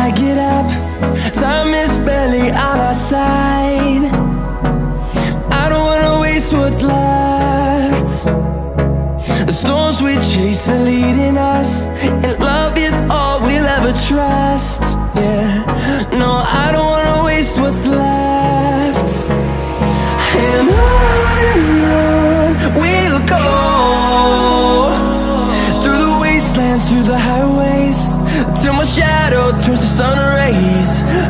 I get up, time is barely on our side. I don't wanna waste what's left. The storms we chase are leading us, and love is all we'll ever trust. Yeah, no, I don't wanna waste what's left. And on we'll go, through the wastelands, through the highways, till my shadow turns to sun rays.